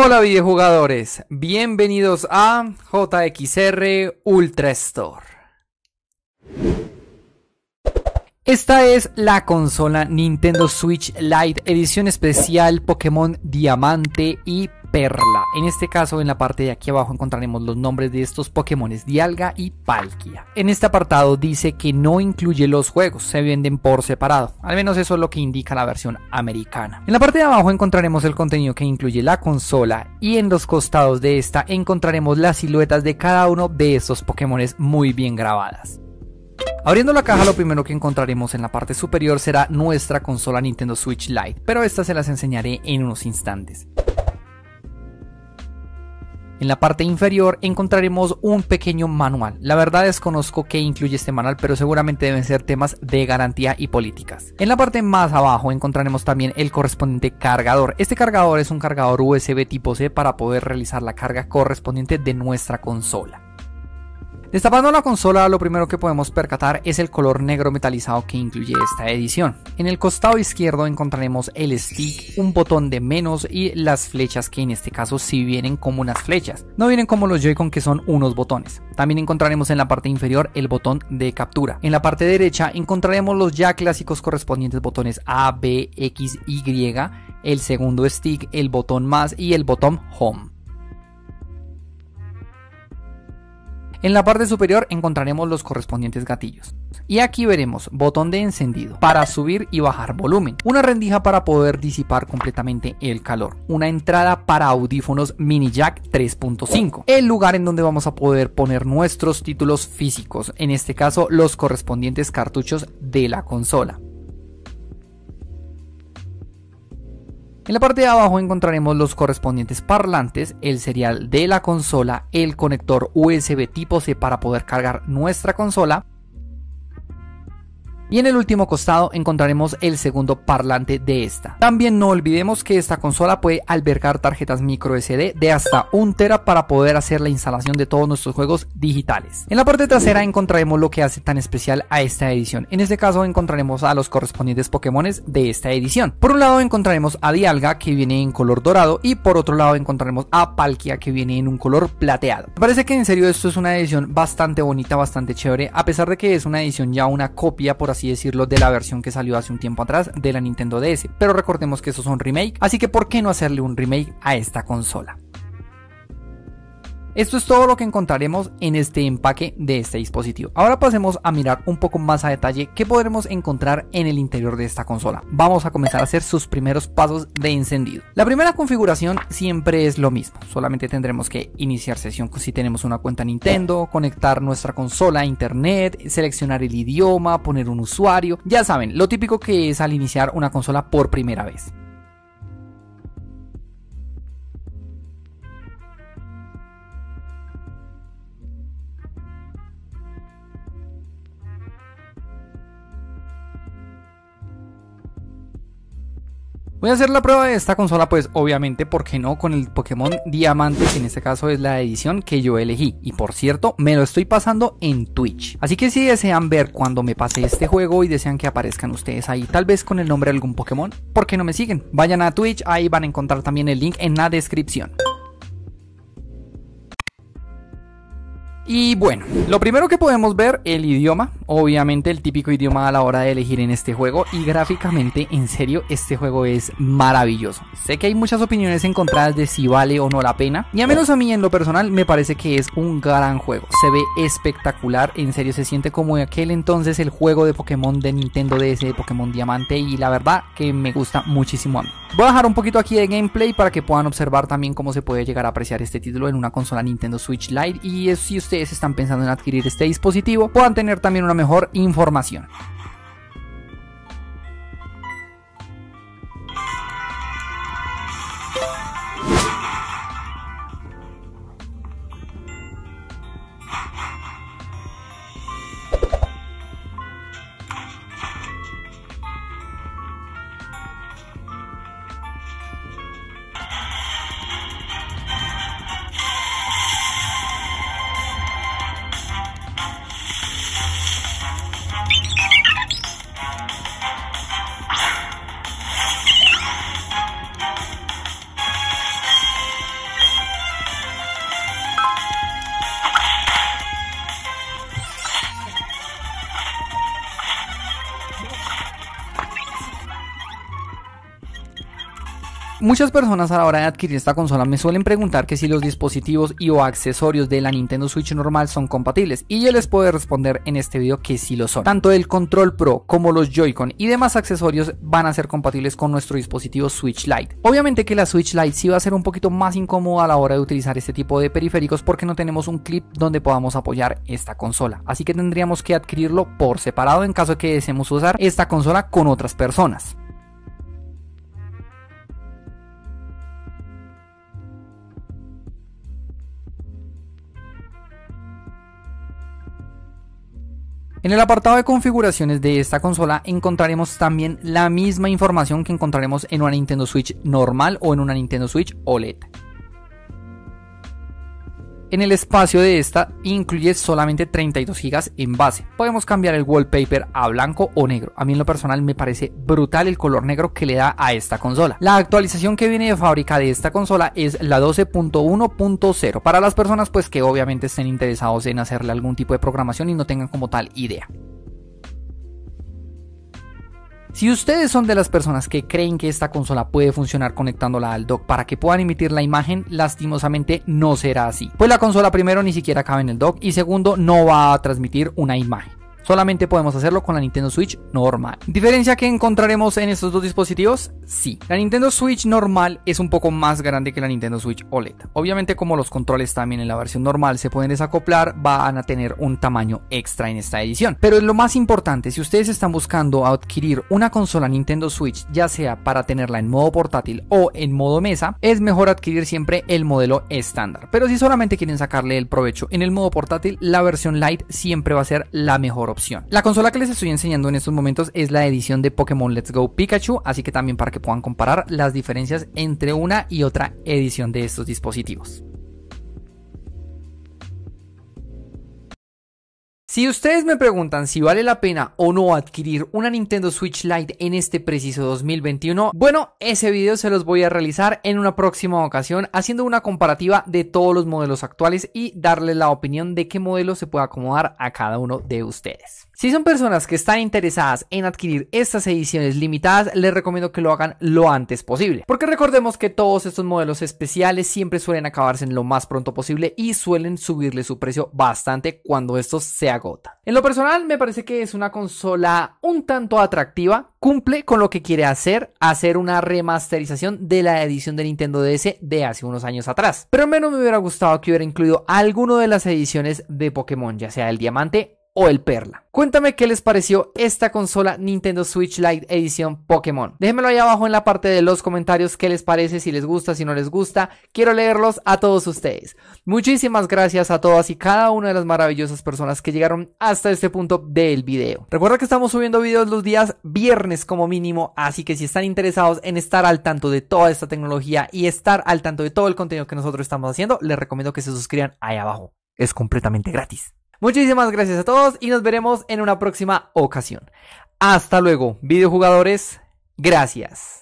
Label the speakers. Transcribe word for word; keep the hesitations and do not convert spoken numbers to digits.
Speaker 1: Hola videojugadores, bienvenidos a J X R Ultra Store. Esta es la consola Nintendo Switch Lite edición especial Pokémon Diamante y Perla. En este caso, en la parte de aquí abajo encontraremos los nombres de estos Pokémones, Dialga y Palkia. En este apartado dice que no incluye los juegos, se venden por separado. Al menos eso es lo que indica la versión americana. En la parte de abajo encontraremos el contenido que incluye la consola y en los costados de esta encontraremos las siluetas de cada uno de estos Pokémones muy bien grabadas. Abriendo la caja, lo primero que encontraremos en la parte superior será nuestra consola Nintendo Switch Lite, pero estas se las enseñaré en unos instantes. En la parte inferior encontraremos un pequeño manual. La verdad desconozco qué incluye este manual, pero seguramente deben ser temas de garantía y políticas. En la parte más abajo encontraremos también el correspondiente cargador. Este cargador es un cargador U S B tipo C para poder realizar la carga correspondiente de nuestra consola. Destapando la consola, lo primero que podemos percatar es el color negro metalizado que incluye esta edición. En el costado izquierdo encontraremos el stick, un botón de menos y las flechas, que en este caso sí vienen como unas flechas, no vienen como los Joy-Con, que son unos botones. También encontraremos en la parte inferior el botón de captura. En la parte derecha encontraremos los ya clásicos correspondientes botones A, B, X, Y, el segundo stick, el botón más y el botón Home. En la parte superior encontraremos los correspondientes gatillos. Y aquí veremos botón de encendido para subir y bajar volumen, una rendija para poder disipar completamente el calor, una entrada para audífonos mini jack tres punto cinco, el lugar en donde vamos a poder poner nuestros títulos físicos, en este caso los correspondientes cartuchos de la consola. En la parte de abajo encontraremos los correspondientes parlantes, el serial de la consola, el conector U S B tipo C para poder cargar nuestra consola. Y en el último costado encontraremos el segundo parlante de esta. También no olvidemos que esta consola puede albergar tarjetas micro S D de hasta un tera para poder hacer la instalación de todos nuestros juegos digitales. En la parte trasera encontraremos lo que hace tan especial a esta edición. En este caso encontraremos a los correspondientes Pokémones de esta edición. Por un lado encontraremos a Dialga, que viene en color dorado, y por otro lado encontraremos a Palkia, que viene en un color plateado. Me parece que en serio esto es una edición bastante bonita, bastante chévere, a pesar de que es una edición ya una copia, por así decirlo, de la versión que salió hace un tiempo atrás de la Nintendo D S, pero recordemos que estos son remake, así que ¿por qué no hacerle un remake a esta consola? Esto es todo lo que encontraremos en este empaque de este dispositivo. Ahora pasemos a mirar un poco más a detalle qué podremos encontrar en el interior de esta consola. Vamos a comenzar a hacer sus primeros pasos de encendido. La primera configuración siempre es lo mismo, solamente tendremos que iniciar sesión si tenemos una cuenta Nintendo, conectar nuestra consola a internet, seleccionar el idioma, poner un usuario, ya saben, lo típico que es al iniciar una consola por primera vez. Voy a hacer la prueba de esta consola, pues obviamente, ¿por qué no?, con el Pokémon Diamante, que en este caso es la edición que yo elegí. Y por cierto, me lo estoy pasando en Twitch. Así que si desean ver cuando me pase este juego y desean que aparezcan ustedes ahí, tal vez con el nombre de algún Pokémon, ¿por qué no me siguen? Vayan a Twitch, ahí van a encontrar también el link en la descripción. Y bueno, lo primero que podemos ver, el idioma, obviamente el típico idioma a la hora de elegir en este juego, y gráficamente, en serio, este juego es maravilloso. Sé que hay muchas opiniones encontradas de si vale o no la pena, y a menos a mí en lo personal me parece que es un gran juego, se ve espectacular, en serio se siente como en aquel entonces el juego de Pokémon de Nintendo D S, de Pokémon Diamante, y la verdad que me gusta muchísimo a mí. Voy a dejar un poquito aquí de gameplay para que puedan observar también cómo se puede llegar a apreciar este título en una consola Nintendo Switch Lite, y es, si ustedes están pensando en adquirir este dispositivo, puedan tener también una mejor información. Muchas personas a la hora de adquirir esta consola me suelen preguntar que si los dispositivos y o accesorios de la Nintendo Switch normal son compatibles, y yo les puedo responder en este video que sí lo son. Tanto el Control Pro como los Joy-Con y demás accesorios van a ser compatibles con nuestro dispositivo Switch Lite. Obviamente que la Switch Lite sí va a ser un poquito más incómoda a la hora de utilizar este tipo de periféricos porque no tenemos un clip donde podamos apoyar esta consola, así que tendríamos que adquirirlo por separado en caso de que deseemos usar esta consola con otras personas. En el apartado de configuraciones de esta consola encontraremos también la misma información que encontraremos en una Nintendo Switch normal o en una Nintendo Switch O L E D. En el espacio de esta incluye solamente treinta y dos gigas en base. Podemos cambiar el wallpaper a blanco o negro. A mí en lo personal me parece brutal el color negro que le da a esta consola. La actualización que viene de fábrica de esta consola es la doce punto uno punto cero. Para las personas pues que obviamente estén interesados en hacerle algún tipo de programación y no tengan como tal idea. Si ustedes son de las personas que creen que esta consola puede funcionar conectándola al dock para que puedan emitir la imagen, lastimosamente no será así. Pues la consola primero ni siquiera cabe en el dock y segundo no va a transmitir una imagen. Solamente podemos hacerlo con la Nintendo Switch normal. ¿Diferencia que encontraremos en estos dos dispositivos? Sí. La Nintendo Switch normal es un poco más grande que la Nintendo Switch O L E D. Obviamente como los controles también en la versión normal se pueden desacoplar, van a tener un tamaño extra en esta edición. Pero lo más importante, si ustedes están buscando adquirir una consola Nintendo Switch, ya sea para tenerla en modo portátil o en modo mesa, es mejor adquirir siempre el modelo estándar. Pero si solamente quieren sacarle el provecho en el modo portátil, la versión Lite siempre va a ser la mejor opción. La consola que les estoy enseñando en estos momentos es la edición de Pokémon Let's Go Pikachu, así que también para que puedan comparar las diferencias entre una y otra edición de estos dispositivos. Si ustedes me preguntan si vale la pena o no adquirir una Nintendo Switch Lite en este preciso dos mil veintiuno, bueno, ese video se los voy a realizar en una próxima ocasión haciendo una comparativa de todos los modelos actuales y darles la opinión de qué modelo se puede acomodar a cada uno de ustedes. Si son personas que están interesadas en adquirir estas ediciones limitadas, les recomiendo que lo hagan lo antes posible, porque recordemos que todos estos modelos especiales siempre suelen acabarse en lo más pronto posible y suelen subirle su precio bastante cuando estos se agotan. En lo personal me parece que es una consola un tanto atractiva, cumple con lo que quiere hacer, hacer una remasterización de la edición de Nintendo D S de hace unos años atrás, pero al menos me hubiera gustado que hubiera incluido alguno de las ediciones de Pokémon, ya sea el Diamante o el Perla. Cuéntame qué les pareció esta consola Nintendo Switch Lite edición Pokémon. Déjenmelo ahí abajo en la parte de los comentarios qué les parece, si les gusta, si no les gusta. Quiero leerlos a todos ustedes. Muchísimas gracias a todas y cada una de las maravillosas personas que llegaron hasta este punto del video. Recuerda que estamos subiendo videos los días viernes como mínimo, así que si están interesados en estar al tanto de toda esta tecnología y estar al tanto de todo el contenido que nosotros estamos haciendo, les recomiendo que se suscriban ahí abajo. Es completamente gratis. Muchísimas gracias a todos y nos veremos en una próxima ocasión. Hasta luego, videojugadores. Gracias.